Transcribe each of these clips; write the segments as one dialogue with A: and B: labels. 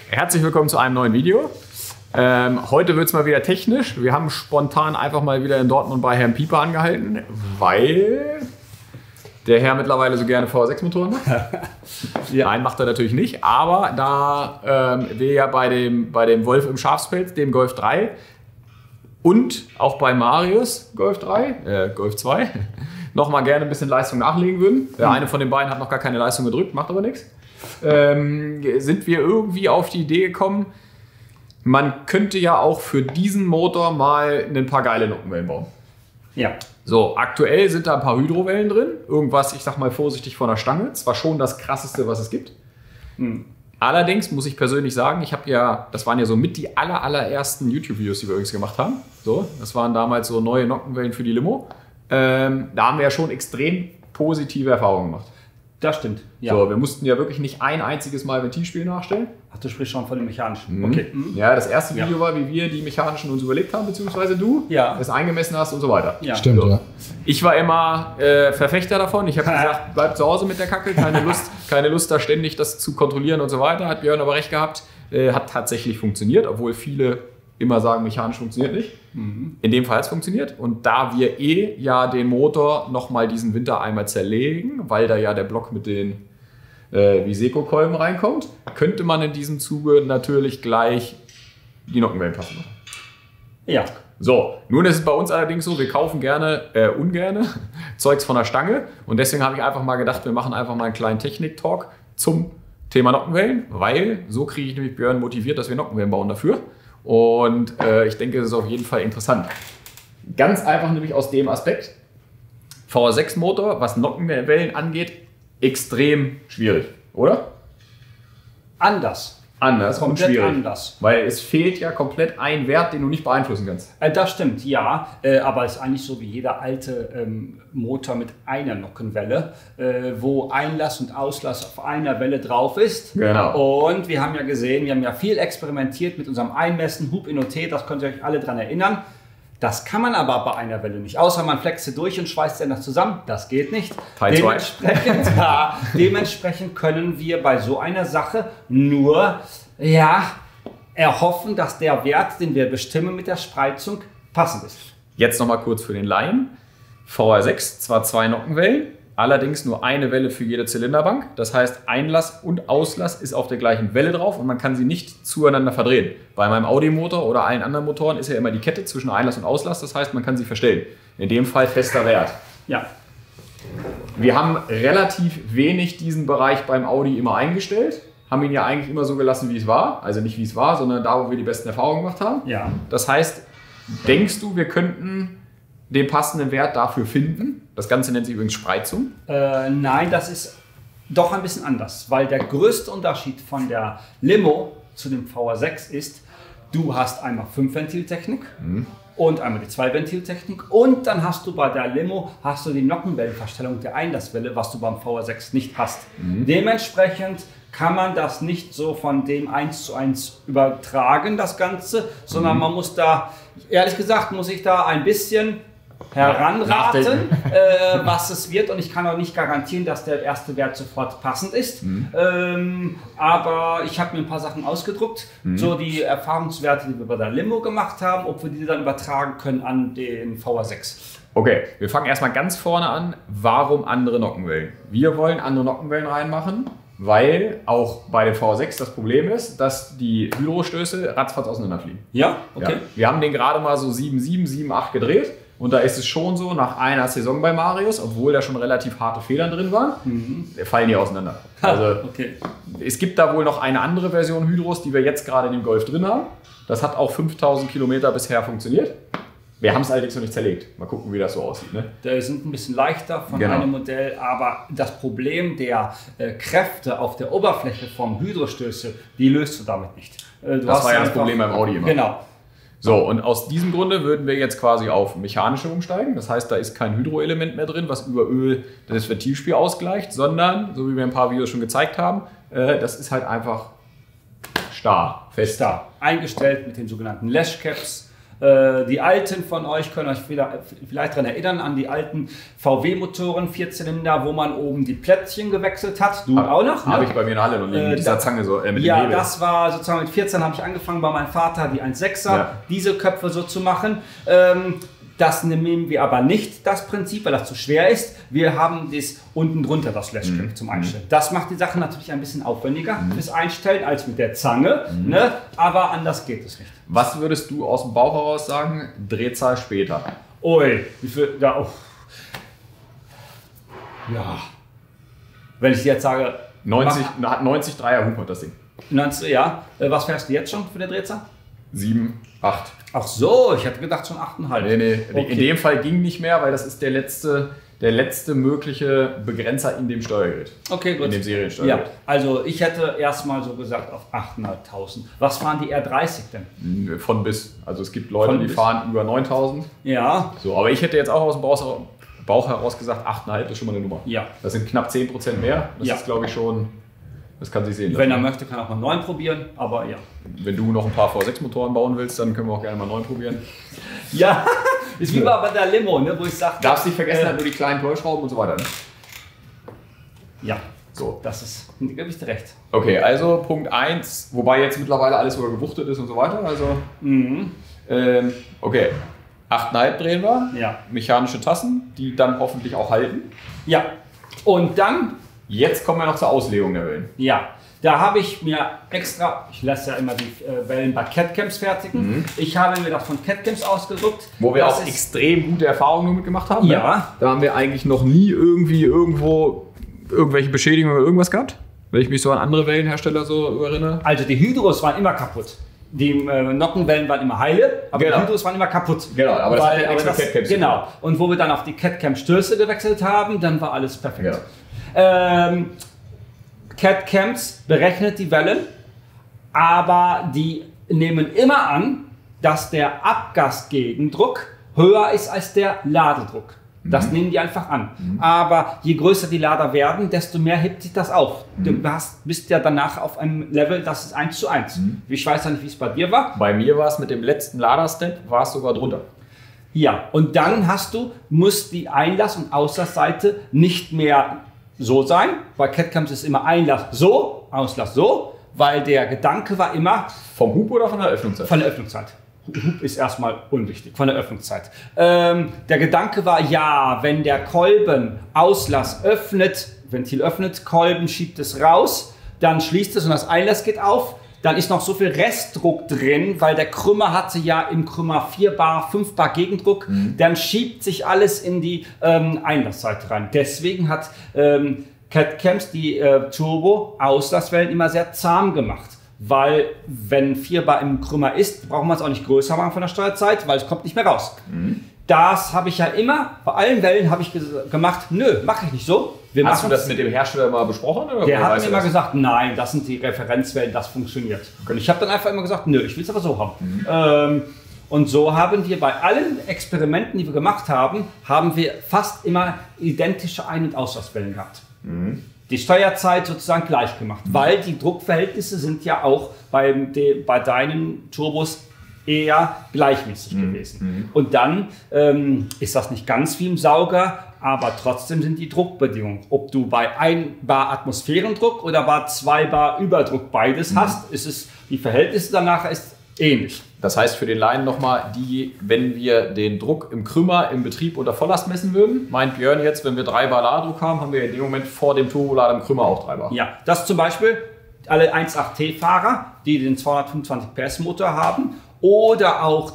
A: Herzlich willkommen zu einem neuen Video. Heute wird es mal wieder technisch. Wir haben spontan einfach mal wieder in Dortmund bei Herrn Pieper angehalten, weil der Herr mittlerweile so gerne V6-Motoren macht. Ja. Nein, macht er natürlich nicht. Aber da wir ja bei dem Wolf im Schafspelz, dem Golf 3 und auch bei Marius Golf 2, nochmal gerne ein bisschen Leistung nachlegen würden. Der eine von den beiden hat noch gar keine Leistung gedrückt, macht aber nichts. Sind wir irgendwie auf die Idee gekommen, man könnte ja auch für diesen Motor mal ein paar geile Nockenwellen bauen.
B: Ja.
A: So, aktuell sind da ein paar Hydrowellen drin. Irgendwas, ich sag mal vorsichtig, von der Stange. Zwar schon das krasseste, was es gibt. Allerdings muss ich persönlich sagen, das waren ja so mit die allerersten YouTube-Videos, die wir übrigens gemacht haben. So, das waren damals so neue Nockenwellen für die Limo. Da haben wir ja schon extrem positive Erfahrungen gemacht.
B: Das stimmt. Ja.
A: So, wir mussten ja wirklich nicht ein einziges Mal Ventilspiel nachstellen.
B: Ach, du sprichst schon von den mechanischen.
A: Okay. Ja, das erste Video war, wie wir die mechanischen uns überlegt haben, beziehungsweise du es eingemessen hast und so weiter.
B: Ja.
C: Stimmt,
A: so.
C: ja.
A: Ich war immer Verfechter davon. Ich habe gesagt, bleib zu Hause mit der Kacke, keine Lust da ständig das zu kontrollieren und so weiter. Hat Björn aber recht gehabt. Hat tatsächlich funktioniert, obwohl viele immer sagen, mechanisch funktioniert nicht. In dem Fall hat es funktioniert. Und da wir ja den Motor nochmal diesen Winter einmal zerlegen, weil da ja der Block mit den Viseco-Kolben reinkommt, könnte man in diesem Zuge natürlich gleich die Nockenwellen passen machen.
B: Ja.
A: So, nun ist es bei uns allerdings so, wir kaufen ungerne Zeugs von der Stange. Und deswegen habe ich einfach mal gedacht, wir machen einfach mal einen kleinen Technik-Talk zum Thema Nockenwellen, weil so kriege ich nämlich Björn motiviert, dass wir Nockenwellen bauen dafür. Und ich denke, es ist auf jeden Fall interessant. Ganz einfach nämlich aus dem Aspekt, VR6-Motor, was Nockenwellen angeht, extrem schwierig, oder?
B: Anders
A: und
B: komplett
A: schwierig.
B: Anders.
A: Weil es fehlt ja komplett ein Wert, den du nicht beeinflussen kannst.
B: Das stimmt, ja. Aber es ist eigentlich so wie jeder alte Motor mit einer Nockenwelle, wo Einlass und Auslass auf einer Welle drauf ist.
A: Genau.
B: Und wir haben ja gesehen, wir haben ja viel experimentiert mit unserem Einmessen, Hub in OT, das könnt ihr euch alle dran erinnern. Das kann man aber bei einer Welle nicht, außer man flext sie durch und schweißt sie noch zusammen. Das geht nicht.
A: Teil 2.
B: Dementsprechend können wir bei so einer Sache nur erhoffen, dass der Wert, den wir bestimmen mit der Spreizung, passend ist.
A: Jetzt nochmal kurz für den Laien. VR6, zwar 2 Nockenwellen, allerdings nur eine Welle für jede Zylinderbank. Das heißt, Einlass und Auslass ist auf der gleichen Welle drauf und man kann sie nicht zueinander verdrehen. Bei meinem Audi-Motor oder allen anderen Motoren ist ja immer die Kette zwischen Einlass und Auslass. Das heißt, man kann sie verstellen. In dem Fall fester Wert.
B: Ja.
A: Wir haben relativ wenig diesen Bereich beim Audi immer eingestellt. Haben ihn ja eigentlich immer so gelassen, wie es war. Also nicht wie es war, sondern da, wo wir die besten Erfahrungen gemacht haben.
B: Ja.
A: Das heißt, denkst du, wir könnten den passenden Wert dafür finden? Das Ganze nennt sich übrigens Spreizung.
B: Nein, das ist doch ein bisschen anders, weil der größte Unterschied von der Limo zu dem VR6 ist, du hast einmal 5-Ventil-Technik und einmal die 2-Ventil-Technik und dann hast du bei der Limo die Nockenwellenverstellung der Einlasswelle, was du beim VR6 nicht hast. Dementsprechend kann man das nicht so von dem 1:1 übertragen, das Ganze, sondern man muss da, ehrlich gesagt, ein bisschen heranraten, was es wird, und ich kann auch nicht garantieren, dass der erste Wert sofort passend ist. Aber ich habe mir ein paar Sachen ausgedruckt, so die Erfahrungswerte, die wir bei der Limo gemacht haben, ob wir die dann übertragen können an den VR6.
A: Okay, wir fangen erstmal ganz vorne an. Warum andere Nockenwellen? Wir wollen andere Nockenwellen reinmachen, weil auch bei dem VR6 das Problem ist, dass die Hydrostöße ratzfatz auseinanderfliegen.
B: Ja, okay.
A: Ja, wir haben den gerade mal so 7,7, 7,8 gedreht. Und da ist es schon so, nach einer Saison bei Marius, obwohl da schon relativ harte Federn drin waren, fallen die auseinander. Also es gibt da wohl noch eine andere Version Hydros, die wir jetzt gerade in dem Golf drin haben. Das hat auch 5000 Kilometer bisher funktioniert. Wir haben es allerdings noch nicht zerlegt. Mal gucken, wie das so aussieht. Ne?
B: Die sind ein bisschen leichter von einem Modell, aber das Problem der Kräfte auf der Oberfläche vom Hydrostöße, die löst du damit nicht.
A: Das war ja das Problem beim Audi immer.
B: Genau.
A: So, und aus diesem Grunde würden wir jetzt quasi auf mechanische umsteigen. Das heißt, da ist kein Hydroelement mehr drin, was über Öl das Ventilspiel ausgleicht, sondern, so wie wir ein paar Videos schon gezeigt haben, das ist halt einfach starr, fest.
B: Eingestellt mit den sogenannten Lash Caps. Die Alten von euch können euch vielleicht daran erinnern, an die alten VW-Motoren, 4-Zylinder, wo man oben die Plättchen gewechselt hat. Du auch noch?
A: Habe ich bei mir in der Halle noch liegen, mit dieser Zange so, mit
B: ja,
A: dem Hebel.
B: Das war sozusagen mit 14 habe ich angefangen bei meinem Vater, die 1,6er, diese Köpfe so zu machen. Das nehmen wir aber nicht, das Prinzip, weil das zu schwer ist. Wir haben das unten drunter, das Flashcamp zum Einstellen. Das macht die Sache natürlich ein bisschen aufwendiger fürs Einstellen als mit der Zange, ne? Aber anders geht es nicht.
A: Was würdest du aus dem Bauch heraus sagen, Drehzahl später?
B: Ui, wie viel, ja, ja. Wenn ich jetzt sage...
A: 90 Dreier Hupe das Ding.
B: 90, ja. Was fährst du jetzt schon für den Drehzahl?
A: 7, 8.
B: Ach so, ich hätte gedacht schon 8,5.
A: Nee.
B: Okay.
A: In dem Fall ging nicht mehr, weil das ist der letzte mögliche Begrenzer in dem Steuergerät.
B: Okay, gut.
A: In dem Seriensteuergerät.
B: Ja, also ich hätte erstmal so gesagt auf 8.500. Was fahren die R30 denn?
A: Von bis. Also es gibt Leute, die fahren über 9.000.
B: Ja.
A: So, aber ich hätte jetzt auch aus dem Bauch heraus gesagt, 8,5 ist schon mal eine Nummer.
B: Ja.
A: Das sind knapp 10% mehr. Das ist, glaube ich, schon... Das kann sich sehen lassen.
B: Wenn er möchte, kann er auch mal 9 probieren, aber ja.
A: Wenn du noch ein paar V6-Motoren bauen willst, dann können wir auch gerne mal 9 probieren.
B: Ja, ist wie bei der Limo, ne, wo ich sage...
A: Darfst nicht vergessen, halt nur die kleinen Tollschrauben und so weiter. Ne?
B: Ja,
A: so.
B: Das ist, da gebe ich dir recht.
A: Okay, also Punkt 1, wobei jetzt mittlerweile alles sogar gewuchtet ist und so weiter. Also, okay, 8,5 drehen wir.
B: Ja.
A: Mechanische Tassen, die dann hoffentlich auch halten.
B: Ja, und dann...
A: Jetzt kommen wir noch zur Auslegung der Wellen.
B: Ja, da habe ich mir extra, ich lasse ja immer die Wellen bei CAD-Camps fertigen. Ich habe mir das von CAD-Camps ausgedruckt.
A: Wo wir auch extrem gute Erfahrungen mit gemacht haben.
B: Ja.
A: Ne? Da haben wir eigentlich noch nie irgendwo irgendwelche Beschädigungen oder irgendwas gehabt. Wenn ich mich so an andere Wellenhersteller so erinnere.
B: Also die Hydros waren immer kaputt. Die Nockenwellen waren immer heile, aber die Hydros waren immer kaputt.
A: Genau, aber das hat ja extra CAD-Camps.
B: Genau, und wo wir dann auf die CAD-Camp-Stöße gewechselt haben, dann war alles perfekt.
A: Ja.
B: CAD-Camps berechnet die Wellen, aber die nehmen immer an, dass der Abgasgegendruck höher ist als der Ladedruck. Das nehmen die einfach an. Aber je größer die Lader werden, desto mehr hebt sich das auf. Du bist ja danach auf einem Level, das ist 1:1. Ich weiß ja nicht, wie es bei dir war.
A: Bei mir war es mit dem letzten Laderstep, war es sogar drunter.
B: Ja, und dann muss die Einlass- und Auslassseite nicht mehr so sein. Bei CAD-Camps ist immer Einlass so, Auslass so, weil der Gedanke war immer...
A: Vom Hub oder von der Öffnungszeit?
B: Von der Öffnungszeit. Hub ist erstmal unwichtig, von der Öffnungszeit. Der Gedanke war, ja, wenn der Kolben Auslass öffnet, Ventil öffnet, Kolben schiebt es raus, dann schließt es und das Einlass geht auf. Dann ist noch so viel Restdruck drin, weil der Krümmer hatte ja im Krümmer 4 Bar, 5 Bar Gegendruck. Dann schiebt sich alles in die Einlassseite rein. Deswegen hat CAD-Camps die Turbo-Auslasswellen immer sehr zahm gemacht. Weil wenn 4 Bar im Krümmer ist, braucht man es auch nicht größer machen von der Steuerzeit, weil es kommt nicht mehr raus. Das habe ich ja immer, bei allen Wellen habe ich gemacht, nö, mache ich nicht so.
A: Hast du das mit dem Hersteller mal besprochen? Oder
B: der hat mir immer gesagt, nein, das sind die Referenzwellen, das funktioniert. Und ich habe dann einfach immer gesagt, nö, ich will es aber so haben. Und so haben wir bei allen Experimenten, die wir gemacht haben, haben wir fast immer identische Ein- und Auslasswellen gehabt. Die Steuerzeit sozusagen gleich gemacht, weil die Druckverhältnisse sind ja auch bei deinen Turbos eher gleichmäßig gewesen. Und dann ist das nicht ganz wie im Sauger, aber trotzdem sind die Druckbedingungen. Ob du bei 1 Bar Atmosphärendruck oder bei 2 Bar Überdruck beides hast, ist es, die Verhältnisse danach ist ähnlich.
A: Das heißt für den Laien nochmal, wenn wir den Druck im Krümmer im Betrieb unter Volllast messen würden, meint Björn jetzt, wenn wir 3 Bar Ladedruck haben, haben wir in dem Moment vor dem Turbolader im Krümmer auch 3 Bar.
B: Ja, das zum Beispiel alle 1.8T-Fahrer, die den 225 PS Motor haben, oder auch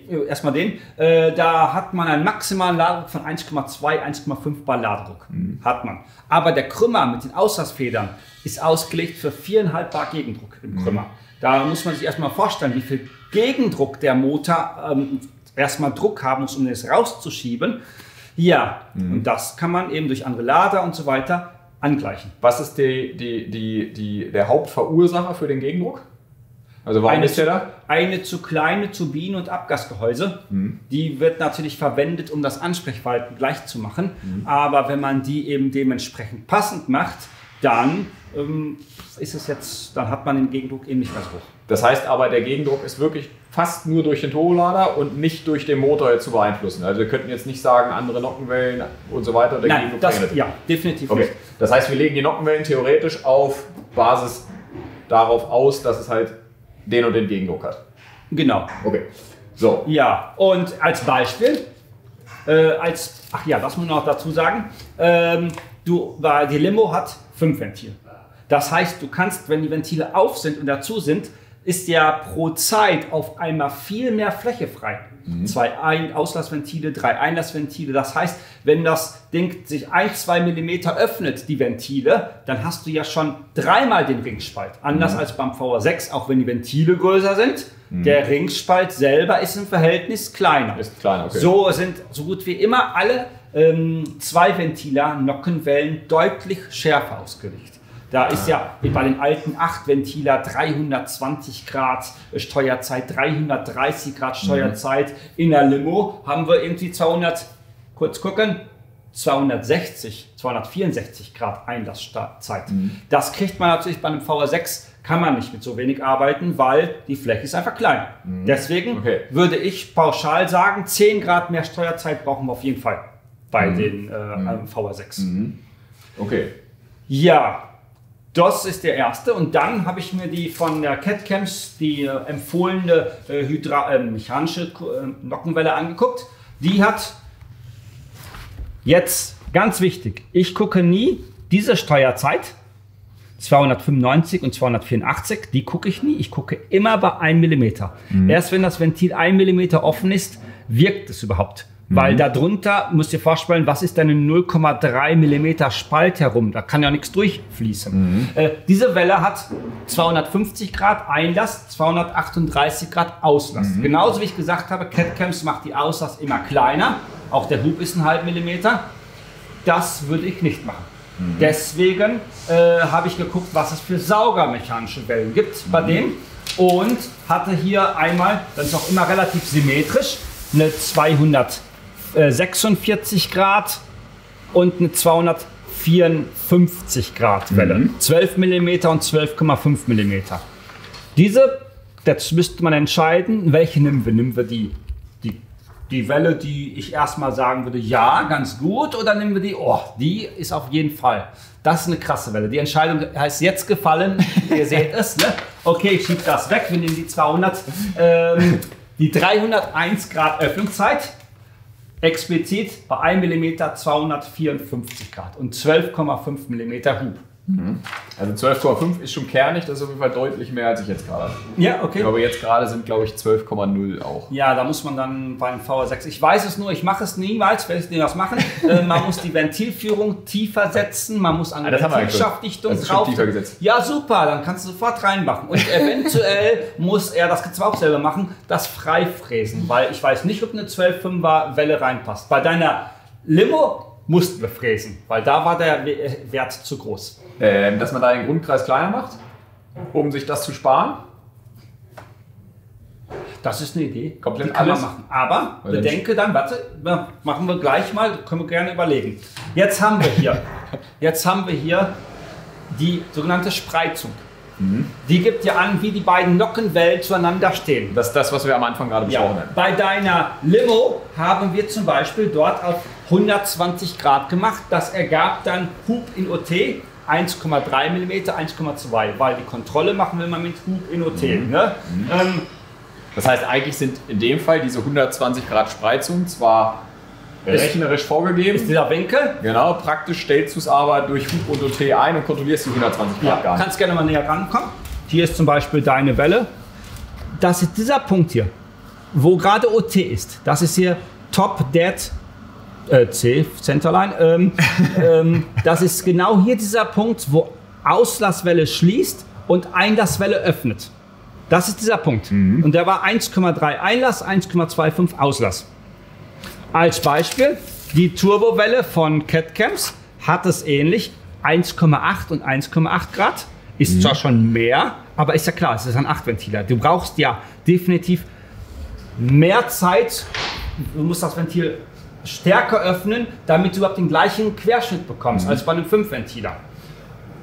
B: da hat man einen maximalen Ladedruck von 1,2, 1,5 Bar Ladedruck. Hat man. Aber der Krümmer mit den Auslassfedern ist ausgelegt für 4,5 Bar Gegendruck im Krümmer. Da muss man sich erstmal vorstellen, wie viel Gegendruck der Motor erstmal Druck haben muss, um das rauszuschieben. Ja, und das kann man eben durch andere Lader und so weiter angleichen.
A: Was ist der Hauptverursacher für den Gegendruck? Also warum ist der da?
B: Eine zu kleine Turbine- und Abgasgehäuse. Die wird natürlich verwendet, um das Ansprechverhalten gleich zu machen. Aber wenn man die eben dementsprechend passend macht, dann ist es jetzt, dann hat man den Gegendruck eben nicht mehr so hoch.
A: Das heißt aber, der Gegendruck ist wirklich fast nur durch den Turbolader und nicht durch den Motor jetzt zu beeinflussen. Also wir könnten jetzt nicht sagen, andere Nockenwellen und so weiter. Der
B: Nein, ja, definitiv
A: okay.
B: nicht.
A: Das heißt, wir legen die Nockenwellen theoretisch auf Basis darauf aus, dass es halt den und den Gegendruck hat.
B: Genau.
A: Okay. So.
B: Ja, und als Beispiel, das muss man noch dazu sagen, die Limo hat 5 Ventile. Das heißt, du kannst, wenn die Ventile auf sind und dazu sind, ist ja pro Zeit auf einmal viel mehr Fläche frei. 2 Auslassventile, 3 Einlassventile. Das heißt, wenn das Ding sich 1-2 mm öffnet, die Ventile, dann hast du ja schon 3-mal den Ringspalt. Anders als beim VR6, auch wenn die Ventile größer sind. Der Ringspalt selber ist im Verhältnis kleiner.
A: Ist kleiner, okay.
B: So sind so gut wie immer alle 2-Ventiler Nockenwellen deutlich schärfer ausgelegt. Da ist ja bei den alten 8-Ventiler 320 Grad Steuerzeit, 330 Grad Steuerzeit. In der Limo haben wir irgendwie 264 Grad Einlasszeit. Das kriegt man natürlich bei einem VR6, kann man nicht mit so wenig arbeiten, weil die Fläche ist einfach klein. Deswegen würde ich pauschal sagen, 10 Grad mehr Steuerzeit brauchen wir auf jeden Fall bei den VR6.
A: Okay.
B: Ja. Das ist der erste, und dann habe ich mir die von der CAT-CAMS, die empfohlene mechanische Nockenwelle angeguckt. Die hat jetzt, ganz wichtig, ich gucke nie diese Steuerzeit, 295 und 284, die gucke ich nie, ich gucke immer bei 1 mm. Erst wenn das Ventil 1 mm offen ist, wirkt es überhaupt. Weil darunter, müsst ihr vorstellen, was ist denn ein 0,3 mm Spalt herum? Da kann ja nichts durchfließen. Diese Welle hat 250 Grad Einlass, 238 Grad Auslass. Genauso wie ich gesagt habe, CAT-CAMS macht die Auslass immer kleiner. Auch der Hub ist ein halb Millimeter. Das würde ich nicht machen. Deswegen habe ich geguckt, was es für saugermechanische Wellen gibt bei dem. Und hatte hier einmal, das ist auch immer relativ symmetrisch, eine 246 Grad und eine 254 Grad Welle. 12 mm und 12,5 mm. Jetzt müsste man entscheiden, welche nehmen wir. Nehmen wir die Welle, die ich erstmal sagen würde, ja, ganz gut, oder nehmen wir die ist auf jeden Fall. Das ist eine krasse Welle. Die Entscheidung heißt jetzt gefallen. Ihr seht es, ne? Okay, ich schiebe das weg. Wir nehmen die 200. Die 301 Grad Öffnungszeit, explizit bei 1 mm 254 Grad und 12,5 mm Hub.
A: Also 12,5 ist schon kernig, das ist auf jeden Fall deutlich mehr, als ich jetzt gerade habe.
B: Ja, okay.
A: Aber jetzt gerade sind, glaube ich, 12,0 auch.
B: Ja, da muss man dann beim VR6, ich weiß es nur, ich mache es niemals, werde ich nicht was machen. Man muss die Ventilführung tiefer setzen, man muss eine Ventilschaftdichtung drauf.
A: Tiefer gesetzt.
B: Ja, super, dann kannst du sofort reinmachen. Und eventuell muss er, das kannst du auch selber machen, das freifräsen, weil ich weiß nicht, ob eine 12,5er Welle reinpasst. Bei deiner Limo mussten wir fräsen, weil da war der Wert zu groß.
A: Dass man da den Grundkreis kleiner macht, um sich das zu sparen?
B: Das ist eine Idee,
A: komplett
B: die kann
A: alles
B: man machen. Aber bedenke dann, warte, machen wir gleich mal, können wir gerne überlegen. Jetzt haben wir hier die sogenannte Spreizung. Die gibt ja an, wie die beiden Nockenwellen zueinander stehen.
A: Das ist das, was wir am Anfang gerade besprochen haben.
B: Bei deiner Limo haben wir zum Beispiel dort auf 120 Grad gemacht. Das ergab dann Hub in OT 1,3 mm, 1,2, weil die Kontrolle machen wir immer mit Hub in OT. Ne?
A: Das heißt, eigentlich sind in dem Fall diese 120 Grad Spreizung zwar rechnerisch vorgegeben.
B: Ist dieser Winkel?
A: Genau, praktisch stellst du es aber durch Hub und OT ein und kontrollierst die 120 Grad gar nicht.
B: Kannst gerne mal näher rankommen. Hier ist zum Beispiel deine Welle. Das ist dieser Punkt hier, wo gerade OT ist. Das ist hier Top Dead C, Centerline. Das ist genau hier dieser Punkt, wo Auslasswelle schließt und Einlasswelle öffnet. Das ist dieser Punkt. Und der war 1,3 Einlass, 1,25 Auslass. Als Beispiel, die Turbowelle von CAT-CAMS hat es ähnlich, 1,8 und 1,8 Grad. Ist zwar schon mehr, aber ist ja klar, es ist ein 8-Ventiler. Du brauchst ja definitiv mehr Zeit. Du musst das Ventil stärker öffnen, damit du überhaupt den gleichen Querschnitt bekommst als bei einem 5-Ventiler.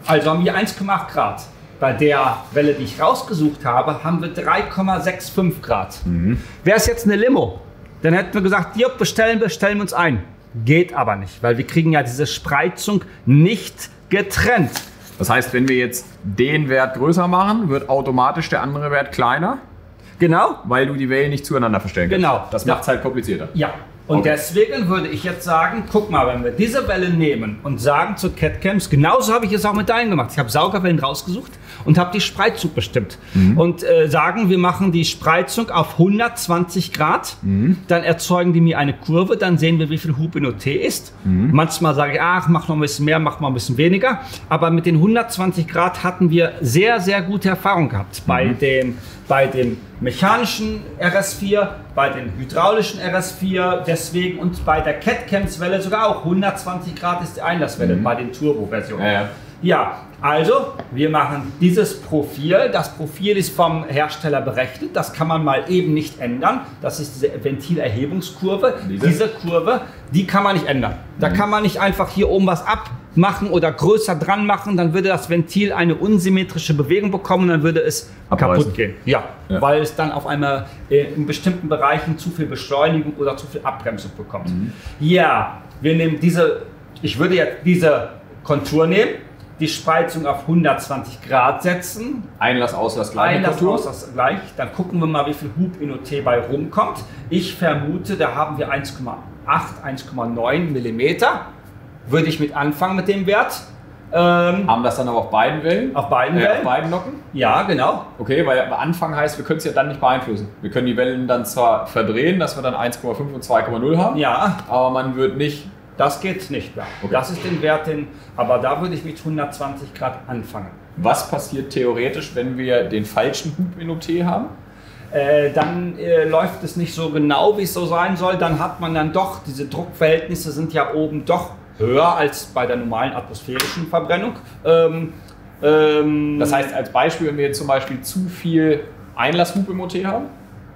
B: Also haben wir 1,8 Grad. Bei der Welle, die ich rausgesucht habe, haben wir 3,65 Grad. Wäre es jetzt eine Limo, dann hätten wir gesagt, ja, bestellen wir uns ein. Geht aber nicht, weil wir kriegen ja diese Spreizung nicht getrennt.
A: Das heißt, wenn wir jetzt den Wert größer machen, wird automatisch der andere Wert kleiner,
B: Genau.
A: weil du die Wellen nicht zueinander verstellen kannst.
B: Genau.
A: Das macht es halt komplizierter.
B: Ja. Und
A: Okay.
B: deswegen würde ich jetzt sagen, guck mal, wenn wir diese Welle nehmen und sagen zu CAD-Cams, genauso habe ich es auch mit deinen gemacht. Ich habe Saugerwellen rausgesucht und habe die Spreizung bestimmt. Und sagen, wir machen die Spreizung auf 120 Grad, dann erzeugen die mir eine Kurve, dann sehen wir, wie viel Hub in OT ist. Manchmal sage ich, ach, mach noch ein bisschen mehr, mach mal ein bisschen weniger. Aber mit den 120 Grad hatten wir sehr, sehr gute Erfahrung gehabt. Bei dem mechanischen RS4, bei den hydraulischen RS4, deswegen und bei der CAD-Cams-Welle sogar auch 120 Grad ist die Einlasswelle bei den Turbo-Versionen.
A: Ja.
B: Ja, also wir machen dieses Profil. Das Profil ist vom Hersteller berechnet. Das kann man mal eben nicht ändern. Das ist diese Ventilerhebungskurve. Diese Kurve, die kann man nicht ändern. Da kann man nicht einfach hier oben was abmachen oder größer dran machen. Dann würde das Ventil eine unsymmetrische Bewegung bekommen. Dann würde es kaputt gehen. Ja, weil es dann auf einmal in bestimmten Bereichen zu viel Beschleunigung oder zu viel Abbremsung bekommt. Ja, wir nehmen ich würde jetzt diese Kontur nehmen. Die Spreizung auf 120 Grad setzen.
A: Einlass, Auslass gleich.
B: Einlass, Auslass gleich. Dann gucken wir mal, wie viel Hub in OT bei rumkommt. Ich vermute, da haben wir 1,8, 1,9 mm. Würde ich mit anfangen mit dem Wert.
A: Haben das dann aber auf beiden Wellen?
B: Auf beiden Wellen?
A: Auf beiden Nocken?
B: Ja, genau.
A: Okay, weil Anfang heißt, wir können es ja dann nicht beeinflussen. Wir können die Wellen dann zwar verdrehen, dass wir dann 1,5 und 2,0 haben.
B: Ja.
A: Aber man wird nicht...
B: Das geht nicht mehr.
A: Okay.
B: Das ist den Wert, aber da würde ich mit 120 Grad anfangen.
A: Was passiert theoretisch, wenn wir den falschen Hub in OT haben?
B: Dann läuft es nicht so genau, wie es so sein soll. Dann hat man dann doch, diese Druckverhältnisse sind ja oben doch höher als bei der normalen atmosphärischen Verbrennung.
A: Das heißt, als Beispiel, wenn wir jetzt zum Beispiel zu viel Einlasshub im OT haben?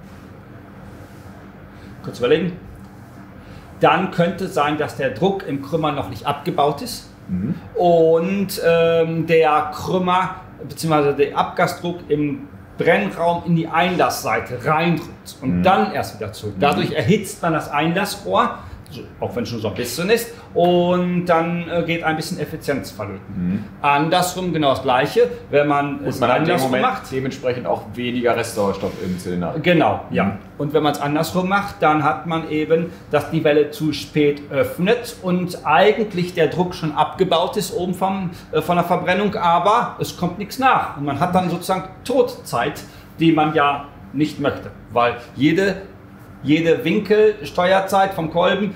B: Kurz überlegen. Dann könnte es sein, dass der Druck im Krümmer noch nicht abgebaut ist und der Krümmer bzw. der Abgasdruck im Brennraum in die Einlassseite reindrückt und dann erst wieder zurück. Dadurch erhitzt man das Einlassrohr, auch wenn es schon so ein bisschen ist, und dann geht ein bisschen Effizienz verloren. Andersrum genau das Gleiche, wenn man es andersrum macht.
A: Dementsprechend auch weniger Restsauerstoff im Zylinder.
B: Genau, ja. Und wenn man es andersrum macht, dann hat man eben, dass die Welle zu spät öffnet und eigentlich der Druck schon abgebaut ist oben von der Verbrennung, aber es kommt nichts nach. Und man hat dann sozusagen Todzeit, die man ja nicht möchte, weil jede Winkelsteuerzeit vom Kolben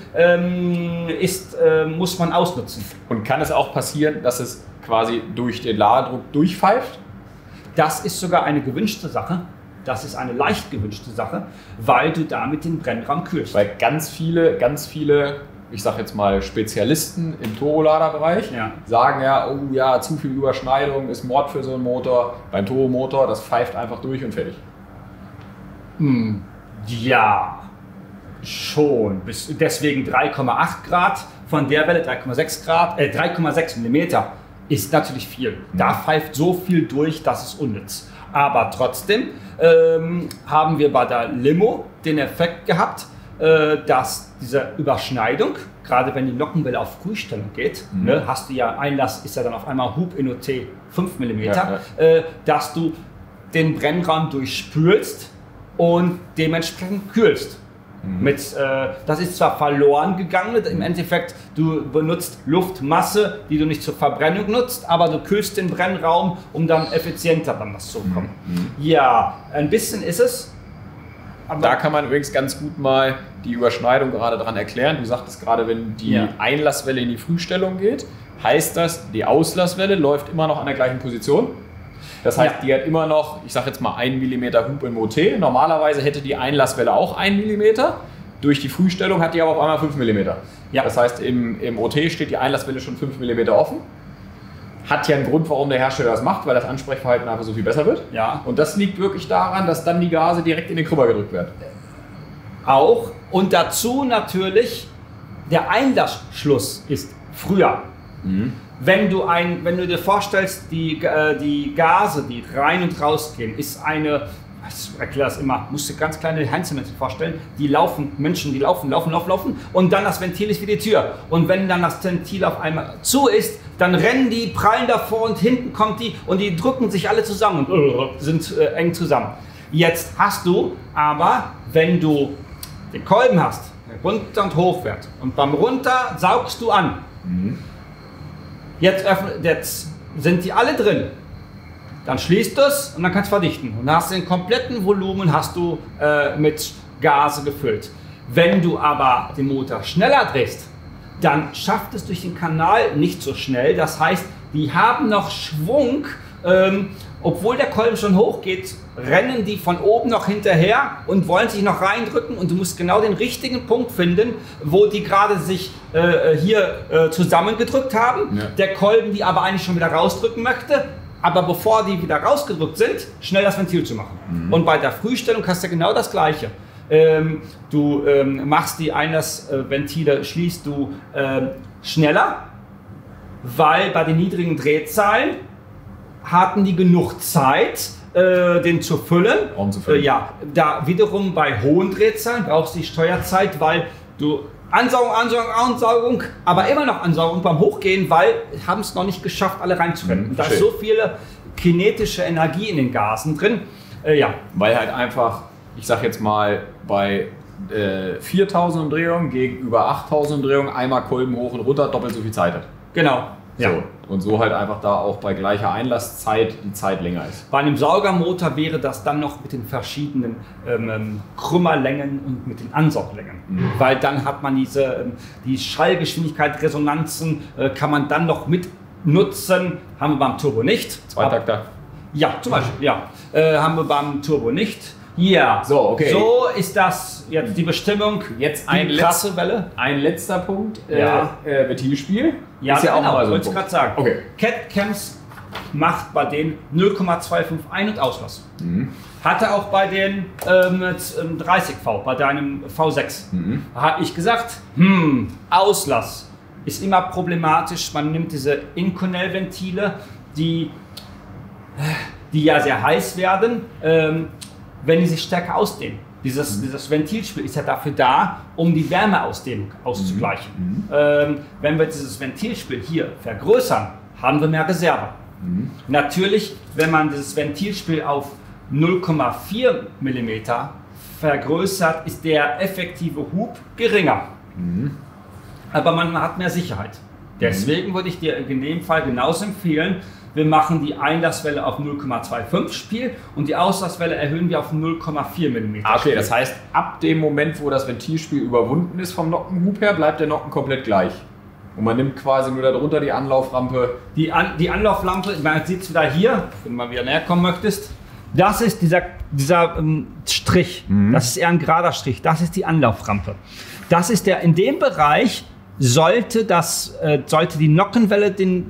B: muss man ausnutzen.
A: Und kann es auch passieren, dass es quasi durch den Ladedruck durchpfeift?
B: Das ist sogar eine gewünschte Sache. Das ist eine leicht gewünschte Sache, weil du damit den Brennraum kühlst.
A: Weil ganz viele, ich sag jetzt mal Spezialisten im Turboladerbereich sagen ja, oh ja, zu viel Überschneidung ist Mord für so einen Motor. Beim Turbomotor, das pfeift einfach durch und fertig.
B: Ja, schon. Deswegen 3,8 Grad von der Welle, 3,6 mm ist natürlich viel. Da pfeift so viel durch, das ist unnütz. Aber trotzdem haben wir bei der Limo den Effekt gehabt, dass diese Überschneidung, gerade wenn die Nockenwelle auf Frühstellung geht, hast du ja Einlass, ist ja dann auf einmal Hub in OT 5 mm, dass du den Brennraum durchspülst und dementsprechend kühlst. Das ist zwar verloren gegangen, im Endeffekt, du benutzt Luftmasse, die du nicht zur Verbrennung nutzt, aber du kühlst den Brennraum, um dann effizienter dann das zu bekommen. Ja, ein bisschen ist es. Aber
A: da kann man übrigens ganz gut mal die Überschneidung gerade dran erklären. Du sagtest gerade, wenn die Einlasswelle in die Frühstellung geht, heißt das, die Auslasswelle läuft immer noch an der gleichen Position. Das heißt, die hat immer noch, ich sage jetzt mal 1 mm Hub im OT. Normalerweise hätte die Einlasswelle auch 1 mm. Durch die Frühstellung hat die aber auf einmal 5 mm. Ja. Das heißt, im OT steht die Einlasswelle schon 5 mm offen. Hat ja einen Grund, warum der Hersteller das macht, weil das Ansprechverhalten einfach so viel besser wird.
B: Ja.
A: Und das liegt wirklich daran, dass dann die Gase direkt in den Krümmer gedrückt werden.
B: Auch. Und dazu natürlich, der Einlassschluss ist früher. Wenn du dir vorstellst, die Gase, die rein und rausgehen, ist eine, ich erkläre das immer, musst du ganz kleine Einzelmenschen vorstellen, Menschen, die laufen und dann das Ventil ist wie die Tür. Und wenn dann das Ventil auf einmal zu ist, dann rennen die, prallen davor und hinten kommt die und die drücken sich alle zusammen und sind eng zusammen. Jetzt hast du aber, wenn du den Kolben hast, der runter und hoch fährt und beim Runter saugst du an. Jetzt sind die alle drin. Dann schließt du es und dann kannst du verdichten. Und dann hast du den kompletten Volumen mit Gase gefüllt. Wenn du aber den Motor schneller drehst, dann schafft es durch den Kanal nicht so schnell. Das heißt, die haben noch Schwung. Obwohl der Kolben schon hochgeht, rennen die von oben noch hinterher und wollen sich noch reindrücken und du musst genau den richtigen Punkt finden, wo die gerade sich hier zusammengedrückt haben. Ja. Der Kolben die aber eigentlich schon wieder rausdrücken möchte, aber bevor die wieder rausgedrückt sind, schnell das Ventil zu machen. Und bei der Frühstellung hast du genau das Gleiche. Du machst die Einlassventile, schließt du schneller, weil bei den niedrigen Drehzahlen hatten die genug Zeit, den zu füllen. Ja, da wiederum bei hohen Drehzahlen brauchst du die Steuerzeit, weil du Ansaugung, aber immer noch Ansaugung beim Hochgehen, weil haben es noch nicht geschafft, alle reinzurennen. Da ist so viel kinetische Energie in den Gasen drin. Ja.
A: Weil halt einfach, ich sag jetzt mal, bei 4000 Umdrehungen gegenüber 8000 Umdrehungen einmal Kolben hoch und runter doppelt so viel Zeit hat.
B: Genau.
A: So. Ja. Und so halt einfach da auch bei gleicher Einlasszeit die Zeit länger ist.
B: Bei einem Saugermotor wäre das dann noch mit den verschiedenen Krümmerlängen und mit den Ansauglängen. Weil dann hat man die Schallgeschwindigkeit, Resonanzen kann man dann noch mit nutzen. Haben wir beim Turbo nicht.
A: Zweitakter?
B: Ja, zum Beispiel. Ja. Haben wir beim Turbo nicht. Ja,
A: so, okay.
B: So ist das jetzt die Bestimmung.
A: Jetzt
B: krasse Welle.
A: Ein letzter Punkt, Ventilspiel.
B: Ja,
A: ist ja
B: genau,
A: auch mal so.
B: Wollte ich gerade sagen.
A: Okay.
B: CAT-Chems macht bei denen 0,25 Ein- und Auslass. Hatte auch bei den 30V, bei deinem V6. Da habe ich gesagt, Auslass ist immer problematisch. Man nimmt diese Inconel-Ventile, die ja sehr heiß werden, wenn die sich stärker ausdehnen. Dieses Ventilspiel ist ja dafür da, um die Wärmeausdehnung auszugleichen. Wenn wir dieses Ventilspiel hier vergrößern, haben wir mehr Reserve. Natürlich, wenn man dieses Ventilspiel auf 0,4 mm vergrößert, ist der effektive Hub geringer. Aber man hat mehr Sicherheit. Deswegen würde ich dir in dem Fall genauso empfehlen, wir machen die Einlasswelle auf 0,25 Spiel und die Auslasswelle erhöhen wir auf 0,4 mm.
A: Okay, das heißt, ab dem Moment, wo das Ventilspiel überwunden ist vom Nockenhub her, bleibt der Nocken komplett gleich. Und man nimmt quasi nur darunter die Anlauframpe. Die
B: Anlauflampe, man sieht es wieder hier, wenn du mal wieder näher kommen möchtest. Das ist dieser Strich, das ist eher ein gerader Strich, das ist die Anlauframpe. Das ist in dem Bereich sollte die Nockenwelle den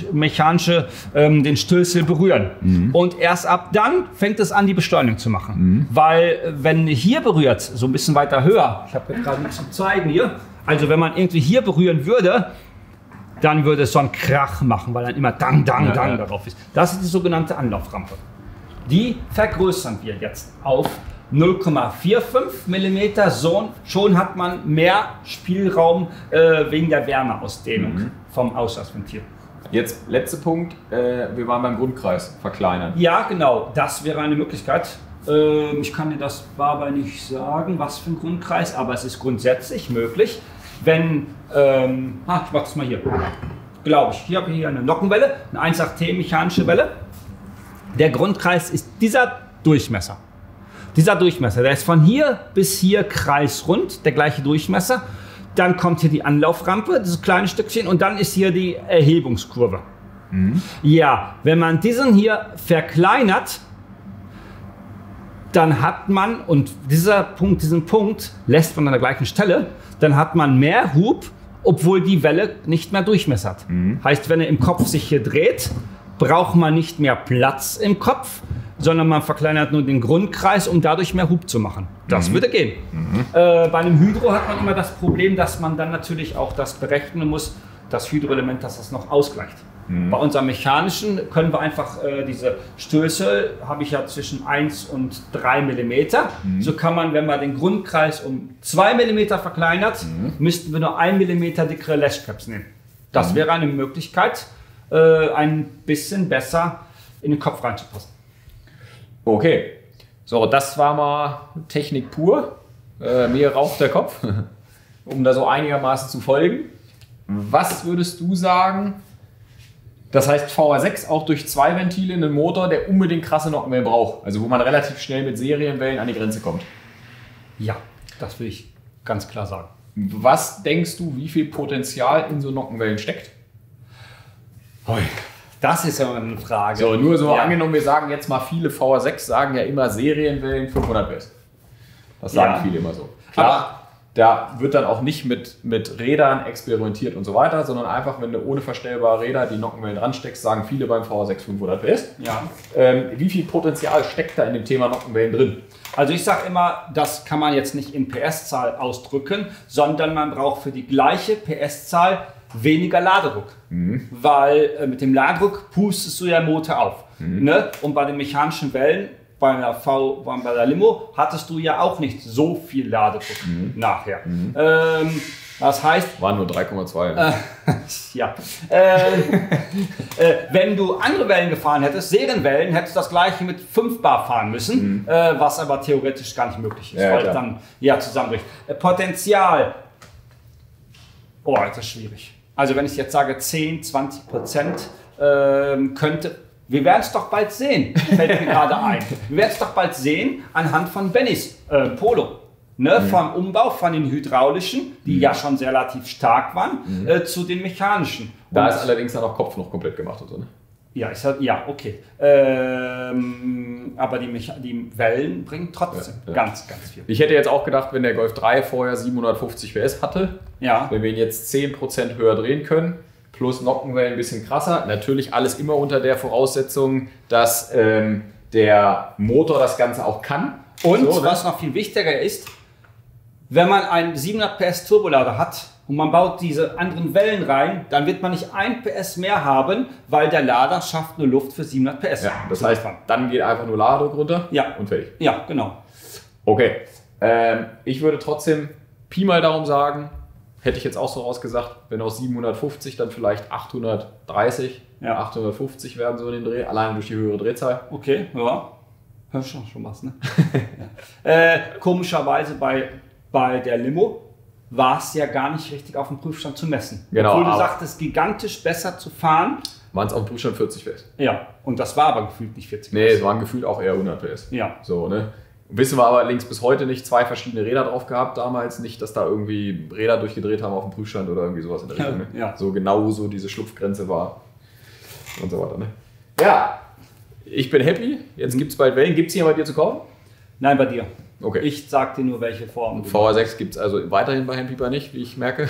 B: Stößel berühren. Und erst ab dann fängt es an, die Beschleunigung zu machen. Weil wenn hier berührt, so ein bisschen weiter höher, ich habe gerade nichts zu zeigen hier, also wenn man irgendwie hier berühren würde, dann würde es so einen Krach machen, weil dann immer Dang darauf ist. Das ist die sogenannte Anlauframpe. Die vergrößern wir jetzt auf 0,45 mm, schon hat man mehr Spielraum wegen der Wärmeausdehnung vom Auslassventil.
A: Jetzt letzter Punkt, wir waren beim Grundkreis verkleinern.
B: Ja, genau, das wäre eine Möglichkeit. Ich kann dir das dabei nicht sagen, was für ein Grundkreis, aber es ist grundsätzlich möglich, wenn, ich mache das mal hier, glaube ich, hier habe ich eine Nockenwelle, eine 1,8T mechanische Welle. Der Grundkreis ist dieser Durchmesser. Der ist von hier bis hier kreisrund, der gleiche Durchmesser. Dann kommt hier die Anlauframpe, dieses kleine Stückchen, und dann ist hier die Erhebungskurve. Ja, wenn man diesen hier verkleinert, dann hat man, und diesen Punkt lässt man an der gleichen Stelle, dann hat man mehr Hub, obwohl die Welle nicht mehr Durchmesser hat. Heißt, wenn er im Kopf sich hier dreht, braucht man nicht mehr Platz im Kopf, sondern man verkleinert nur den Grundkreis, um dadurch mehr Hub zu machen. Das würde gehen. Bei einem Hydro hat man immer das Problem, dass man dann natürlich auch das berechnen muss, das Hydroelement, dass das noch ausgleicht. Bei unserem mechanischen können wir einfach diese Stößel, habe ich ja zwischen 1 und 3 mm. So kann man, wenn man den Grundkreis um 2 mm verkleinert, müssten wir nur 1 mm dickere Lashcaps nehmen. Das wäre eine Möglichkeit, ein bisschen besser in den Kopf reinzupassen.
A: Okay, so, das war mal Technik pur. Mir raucht der Kopf, um da so einigermaßen zu folgen. Was würdest du sagen? Das heißt, VR6 auch durch 2 Ventile einen Motor, der unbedingt krasse Nockenwellen braucht. Also wo man relativ schnell mit Serienwellen an die Grenze kommt.
B: Ja, das will ich ganz klar sagen.
A: Was denkst du, wie viel Potenzial in so Nockenwellen steckt?
B: Das ist ja eine Frage.
A: So, nur so angenommen, wir sagen jetzt mal, viele VR6 sagen ja immer Serienwellen 500 PS. Das sagen viele immer so. Klar, aber da wird dann auch nicht mit Rädern experimentiert und so weiter, sondern einfach, wenn du ohne verstellbare Räder die Nockenwellen dran steckst, sagen viele beim VR6 500 PS.
B: Ja.
A: Wie viel Potenzial steckt da in dem Thema Nockenwellen drin?
B: Also ich sage immer, das kann man jetzt nicht in PS-Zahl ausdrücken, sondern man braucht für die gleiche PS-Zahl weniger Ladedruck. Weil mit dem Ladedruck pustest du ja den Motor auf. Ne? Und bei den mechanischen Wellen, bei der Limo, hattest du ja auch nicht so viel Ladedruck nachher. Das heißt...
A: Waren nur 3,2.
B: Ja. Wenn du andere Wellen gefahren hättest, Serienwellen, hättest du das gleiche mit 5 Bar fahren müssen, was aber theoretisch gar nicht möglich ist, weil es dann zusammenbricht. Potenzial. Oh, das ist schwierig. Also wenn ich jetzt sage 10-20%, könnte... Wir werden es doch bald sehen, fällt mir gerade ein. Wir werden es doch bald sehen anhand von Bennys Polo. Ne, vom Umbau von den hydraulischen, die ja schon sehr relativ stark waren, zu den mechanischen.
A: Da ist allerdings dann auch Kopf noch komplett gemacht und so, ne?
B: Ja, okay. Aber die Wellen bringen trotzdem ganz, ganz viel.
A: Ich hätte jetzt auch gedacht, wenn der Golf 3 vorher 750 PS hatte, wenn wir ihn jetzt 10% höher drehen können, plus Nockenwellen ein bisschen krasser. Natürlich alles immer unter der Voraussetzung, dass der Motor das Ganze auch kann.
B: Und so, was noch viel wichtiger ist, wenn man einen 700 PS Turbolader hat und man baut diese anderen Wellen rein, dann wird man nicht 1 PS mehr haben, weil der Lader schafft nur Luft für 700 PS.
A: Ja, das heißt, dann geht einfach nur Ladedruck runter und fertig.
B: Ja, genau.
A: Okay, ich würde trotzdem Pi mal Daumen sagen, hätte ich jetzt auch so rausgesagt, wenn aus 750 dann vielleicht 830, 850 werden so in den Dreh, allein durch die höhere Drehzahl.
B: Okay, ja. Hörst du schon was, ne? Komischerweise bei der Limo war es ja gar nicht richtig auf dem Prüfstand zu messen.
A: Genau.
B: Obwohl du sagtest, gigantisch besser zu fahren.
A: Waren es auf dem Prüfstand 40 PS.
B: Ja, und das war aber gefühlt nicht 40 PS.
A: Nee, es waren gefühlt auch eher 100 PS.
B: Ja.
A: So, ne? Wissen wir aber allerdings bis heute nicht, 2 verschiedene Räder drauf gehabt damals. Nicht, dass da irgendwie Räder durchgedreht haben auf dem Prüfstand oder irgendwie sowas in der Richtung. Ne?
B: Ja.
A: So genau so diese Schlupfgrenze war und so weiter. Ne? Ja, ich bin happy. Jetzt gibt es bald Wellen. Gibt es hier bei dir zu kaufen?
B: Nein, bei dir.
A: Okay.
B: Ich sag dir nur, welche Formen.
A: VR6 gibt es also weiterhin bei Handpieper nicht, wie ich merke.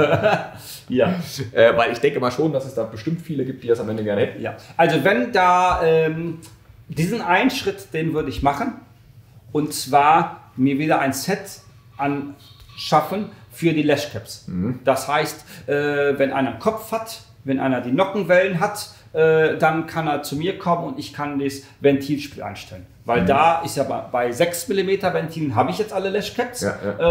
B: Ja.
A: Weil ich denke mal schon, dass es da bestimmt viele gibt, die das am Ende gerne hätten.
B: Ja. Also wenn da diesen einen Schritt, den würde ich machen. Und zwar mir wieder ein Set anschaffen für die Lashcaps. Das heißt, wenn einer einen Kopf hat, wenn einer die Nockenwellen hat, dann kann er zu mir kommen und ich kann das Ventilspiel einstellen. Weil da ist ja bei 6 mm Ventilen habe ich jetzt alle Lashcaps,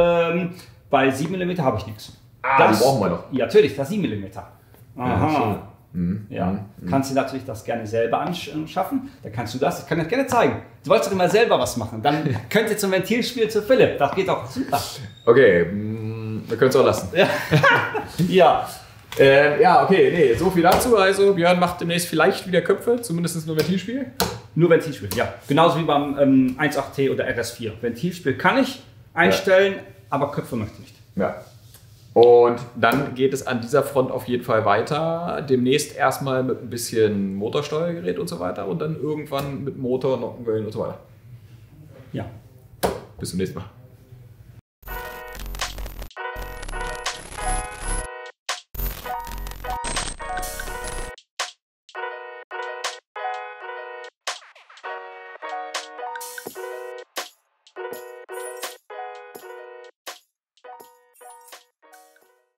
B: bei 7 mm habe ich nichts.
A: Die brauchen wir noch.
B: Ja, natürlich, das 7 mm. Aha.
A: Ja,
B: Kannst du natürlich das gerne selber anschaffen. Da kannst du das. Ich kann das gerne zeigen. Du wolltest doch immer selber was machen. Dann könnt ihr zum Ventilspiel zu Philipp. Das geht auch super.
A: Okay, wir können es auch lassen.
B: Ja.
A: Ja, okay, nee, so viel dazu. Also Björn macht demnächst vielleicht wieder Köpfe, zumindest nur Ventilspiel.
B: Nur Ventilspiel, ja. Genauso wie beim 1.8T oder RS4. Ventilspiel kann ich einstellen, aber Köpfe möchte ich nicht.
A: Ja. Und dann geht es an dieser Front auf jeden Fall weiter. Demnächst erstmal mit ein bisschen Motorsteuergerät und so weiter und dann irgendwann mit Motor, Nockenwellen und so weiter.
B: Ja.
A: Bis zum nächsten Mal.